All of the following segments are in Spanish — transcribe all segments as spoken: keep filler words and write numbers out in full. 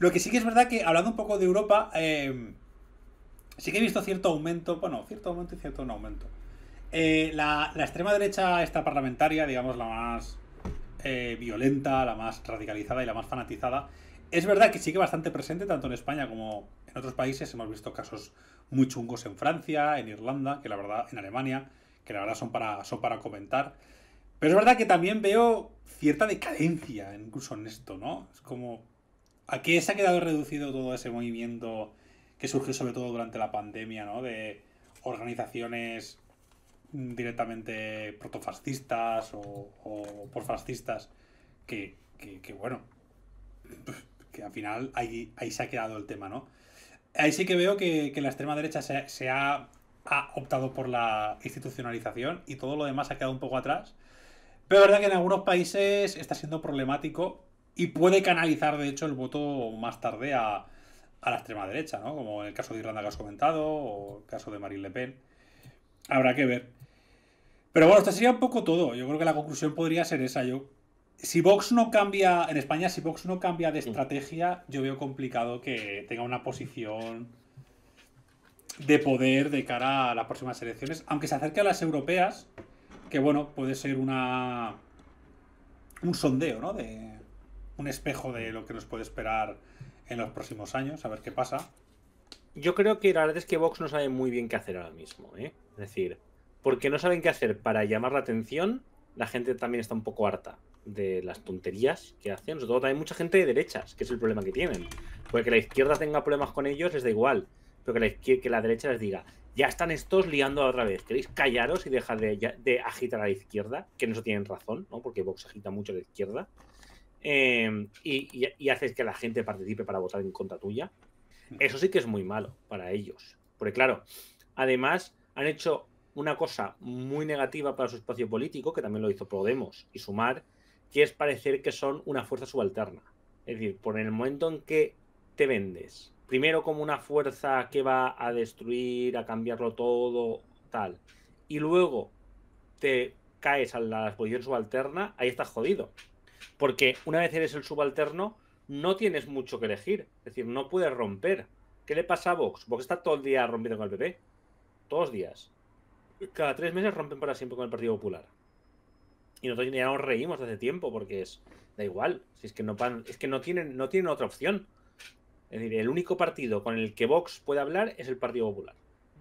Lo que sí que es verdad que, hablando un poco de Europa, eh, sí que he visto cierto aumento, bueno, cierto aumento y cierto no aumento. Eh, la, la extrema derecha, esta parlamentaria, digamos, la más eh, violenta, la más radicalizada y la más fanatizada, es verdad que sigue bastante presente tanto en España como en otros países. Hemos visto casos muy chungos en Francia, en Irlanda, que la verdad, en Alemania, que la verdad son para, son para comentar. Pero es verdad que también veo cierta decadencia incluso en esto, ¿no? Es como, ¿a qué se ha quedado reducido todo ese movimiento que surgió sobre todo durante la pandemia, ¿no? De organizaciones directamente protofascistas o, o porfascistas que, que, que, bueno, que al final ahí, ahí se ha quedado el tema, ¿no? Ahí sí que veo que, que la extrema derecha se, se ha, ha optado por la institucionalización y todo lo demás ha quedado un poco atrás. Pero es verdad que en algunos países está siendo problemático y puede canalizar, de hecho, el voto más tarde a, a la extrema derecha, ¿no? Como en el caso de Irlanda que has comentado o el caso de Marine Le Pen. Habrá que ver. Pero bueno, esto sería un poco todo. Yo creo que la conclusión podría ser esa. Yo, si Vox no cambia, en España, si Vox no cambia de estrategia, yo veo complicado que tenga una posición de poder de cara a las próximas elecciones, aunque se acerque a las europeas, que bueno, puede ser una un sondeo, ¿no? De un espejo de lo que nos puede esperar en los próximos años, a ver qué pasa. Yo creo que la verdad es que Vox no sabe muy bien qué hacer ahora mismo, ¿eh? Es decir, porque no saben qué hacer para llamar la atención, la gente también está un poco harta de las tonterías que hacen, sobre todo también mucha gente de derechas, que es el problema que tienen. Porque que la izquierda tenga problemas con ellos les da igual, pero que la, izquier- que la derecha les diga, ya están estos liando otra vez, ¿queréis callaros y dejar de, ya- de agitar a la izquierda? Que en eso tienen razón, ¿no? Porque Vox agita mucho a la izquierda. Eh, y, y, y haces que la gente participe para votar en contra tuya. Eso sí que es muy malo para ellos. Porque claro, además han hecho una cosa muy negativa para su espacio político, que también lo hizo Podemos y Sumar, que es parecer que son una fuerza subalterna. Es decir, por el momento en que te vendes, primero como una fuerza que va a destruir, a cambiarlo todo, tal, y luego te caes a la posición subalterna, ahí estás jodido. Porque una vez eres el subalterno, no tienes mucho que elegir. Es decir, no puedes romper. ¿Qué le pasa a Vox? Vox está todo el día rompiendo con el P P. Todos los días. Cada tres meses rompen para siempre con el Partido Popular. Y nosotros ya nos reímos desde tiempo porque es. Da igual. Si es que no, es que no tienen, no tienen otra opción. Es decir, el único partido con el que Vox puede hablar es el Partido Popular.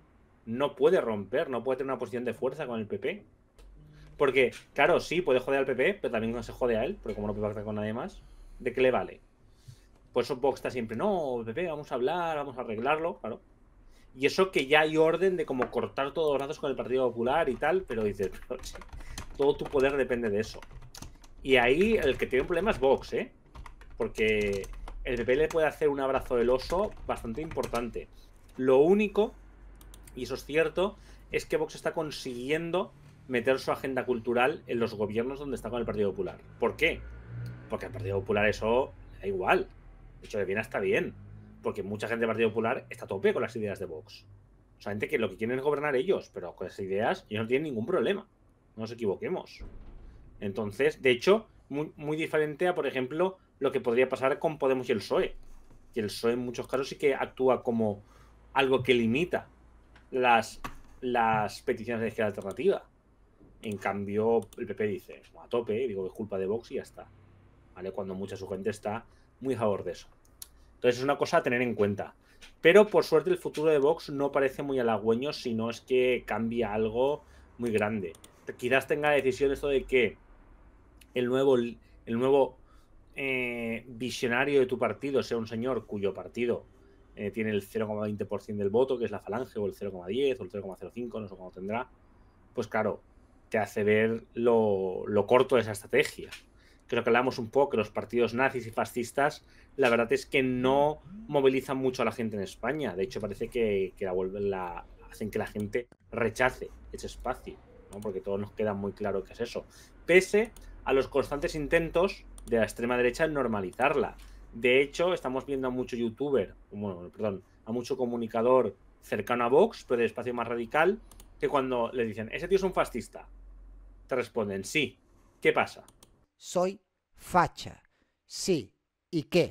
No puede romper, no puede tener una posición de fuerza con el P P. Porque, claro, sí, puede joder al P P, pero también no se jode a él, porque como no puede pactar con nadie más, ¿de qué le vale? Por eso Vox está siempre, no, Pepe, vamos a hablar, vamos a arreglarlo, claro. Y eso que ya hay orden de como cortar todos los lazos con el Partido Popular y tal, pero dices, pero, sí, todo tu poder depende de eso. Y ahí el que tiene un problema es Vox, ¿eh? Porque el P P le puede hacer un abrazo del oso bastante importante. Lo único, y eso es cierto, es que Vox está consiguiendo meter su agenda cultural en los gobiernos donde está con el Partido Popular. ¿Por qué? Porque al Partido Popular eso le da igual. De hecho, de bien está bien. Porque mucha gente del Partido Popular está a tope con las ideas de Vox. O sea, gente que lo que quieren es gobernar ellos, pero con esas ideas ellos no tienen ningún problema. No nos equivoquemos. Entonces, de hecho, muy, muy diferente a, por ejemplo, lo que podría pasar con Podemos y el P S O E. Y el P S O E en muchos casos sí que actúa como algo que limita las, las peticiones de izquierda alternativa. En cambio, el P P dice, a tope, digo, es culpa de Vox y ya está. ¿Vale? Cuando mucha su gente está muy a favor de eso. Entonces es una cosa a tener en cuenta. Pero por suerte el futuro de Vox no parece muy halagüeño, si no es que cambia algo muy grande. Quizás tenga la decisión esto de que el nuevo, el nuevo eh, visionario de tu partido sea un señor cuyo partido eh, tiene el cero coma veinte por ciento del voto, que es la Falange, o el cero coma diez o el cero coma cero cinco, no sé cómo tendrá. Pues claro, te hace ver lo, lo corto de esa estrategia. Creo que hablamos un poco que los partidos nazis y fascistas, la verdad es que no movilizan mucho a la gente en España. De hecho, parece que, que la vuelven la, hacen que la gente rechace ese espacio, ¿no? Porque todos nos queda muy claro qué es eso. Pese a los constantes intentos de la extrema derecha en normalizarla. De hecho, estamos viendo a mucho youtuber, bueno, perdón, a mucho comunicador cercano a Vox, pero del espacio más radical, que cuando le dicen, ese tío es un fascista, te responden, sí. ¿Qué pasa? Soy facha. Sí. ¿Y qué?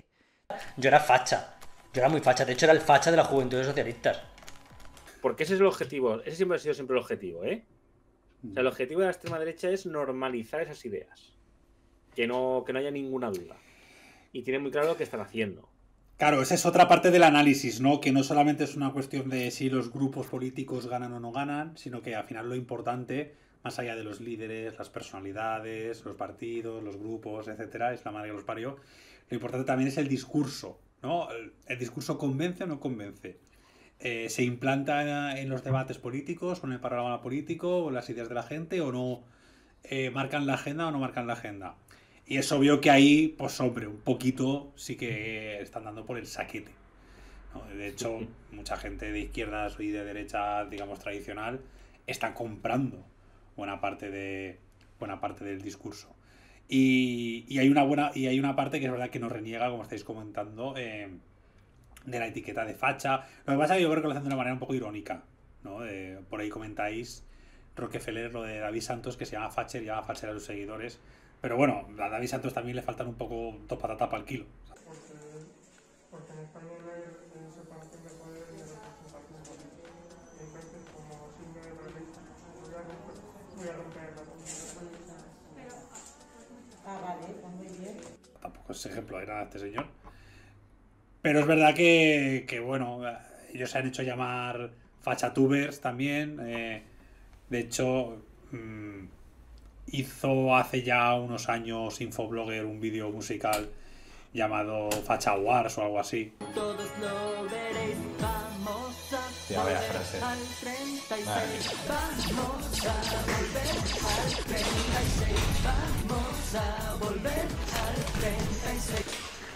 yo era facha. Yo era muy facha. De hecho, era el facha de las juventudes socialistas. Porque ese es el objetivo. Ese siempre ha sido siempre el objetivo, ¿eh? O sea, el objetivo de la extrema derecha es normalizar esas ideas. Que no, que no haya ninguna duda. Y tienen muy claro lo que están haciendo. Claro, esa es otra parte del análisis, ¿no? Que no solamente es una cuestión de si los grupos políticos ganan o no ganan, sino que al final lo importante, más allá de los líderes, las personalidades, los partidos, los grupos, etcétera, es la madre que los parió, lo importante también es el discurso, ¿no? ¿El, el discurso convence o no convence? Eh, ¿Se implanta en los debates políticos o en el panorama político o en las ideas de la gente o no? Eh, ¿marcan la agenda o no marcan la agenda? Y es obvio que ahí, pues hombre, un poquito sí que están dando por el saquete, ¿no? De hecho, mucha gente de izquierdas y de derecha, digamos, tradicional, está comprando buena parte de buena parte del discurso. Y, y hay una buena y hay una parte que es verdad que nos reniega, como estáis comentando, eh, de la etiqueta de facha. Lo que pasa es que yo creo que lo hacen de una manera un poco irónica, ¿no? Eh, por ahí comentáis Rockefeller, lo de David Santos, que se llama Facher y llama Facher a sus seguidores. Pero bueno, a David Santos también le faltan un poco dos patatas para el kilo. Porque, porque en España no hay separación de poderes ni representación política. Entonces, como signo de protesta, voy a romper, voy a romper la constitución. Ah, vale, pues muy bien. Tampoco es ejemplo era este señor. Pero es verdad que, que bueno, ellos se han hecho llamar fachatubers también. Eh, de hecho, mmm, hizo hace ya unos años Infoblogger un vídeo musical llamado Facha Wars o algo así. Todos lo veréis, vamos a sí, a ver, frase. al treinta y seis, vamos a volver al treinta y seis, vamos a volver al treinta y seis.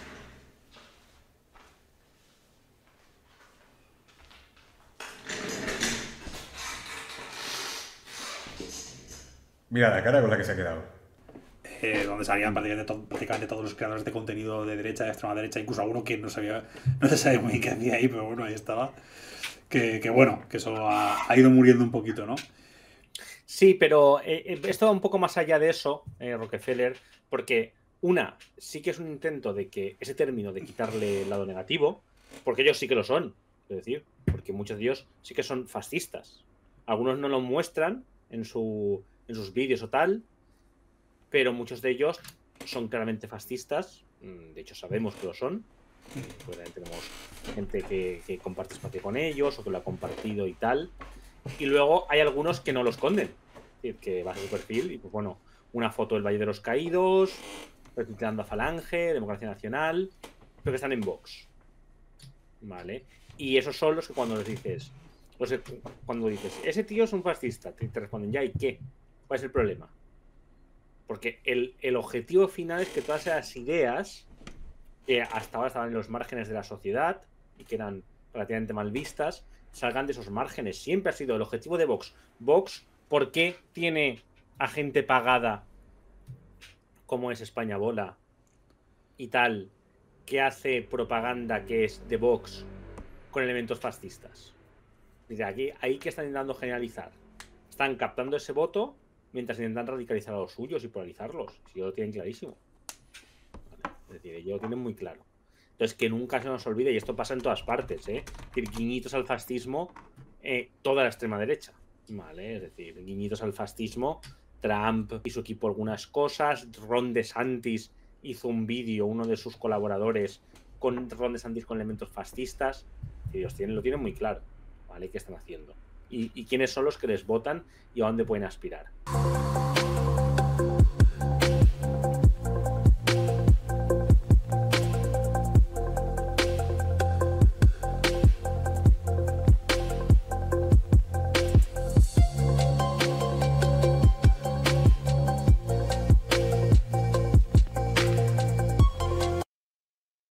Mira la cara con la que se ha quedado. Eh, donde salían prácticamente, to prácticamente todos los creadores de contenido de derecha, de extrema derecha, incluso alguno que no sabía, no se sabe muy bien qué hacía ahí, pero bueno, ahí estaba. Que, que bueno, que eso ha, ha ido muriendo un poquito, ¿no? Sí, pero eh, esto va un poco más allá de eso, eh, Rockefeller, porque una, sí que es un intento de que ese término de quitarle el lado negativo, porque ellos sí que lo son, es decir, porque muchos de ellos sí que son fascistas. Algunos no lo muestran en, su, en sus vídeos o tal, pero muchos de ellos son claramente fascistas, de hecho sabemos que lo son, pues tenemos gente que, que comparte espacio con ellos o que lo ha compartido y tal, y luego hay algunos que no lo esconden, es decir, que vas a su perfil y pues bueno, una foto del Valle de los Caídos, retuiteando a Falange, Democracia Nacional, pero que están en Vox, ¿vale? Y esos son los que cuando les dices, los que, cuando dices, ese tío es un fascista, te, te responden, ¿ya? ¿Y qué? ¿Cuál es el problema? Porque el, el objetivo final es que todas esas ideas que hasta ahora estaban en los márgenes de la sociedad y que eran relativamente mal vistas, salgan de esos márgenes. Siempre ha sido el objetivo de Vox. Vox, ¿por qué tiene a gente pagada como es España Bola y tal, que hace propaganda que es de Vox con elementos fascistas? Dice, aquí, ahí que están intentando generalizar. Están captando ese voto mientras intentan radicalizar a los suyos y polarizarlos. Si ellos lo tienen clarísimo. ¿Vale? Es decir, ellos lo tienen muy claro. Entonces, que nunca se nos olvide, y esto pasa en todas partes, ¿eh? Es decir, guiñitos al fascismo, eh, toda la extrema derecha. ¿Vale? Es decir, guiñitos al fascismo, Trump y su equipo algunas cosas, Ron DeSantis hizo un vídeo, uno de sus colaboradores, con Ron DeSantis con elementos fascistas. Y ellos tienen, lo tienen muy claro, ¿vale? ¿Qué están haciendo? Y, y quiénes son los que les votan y a dónde pueden aspirar.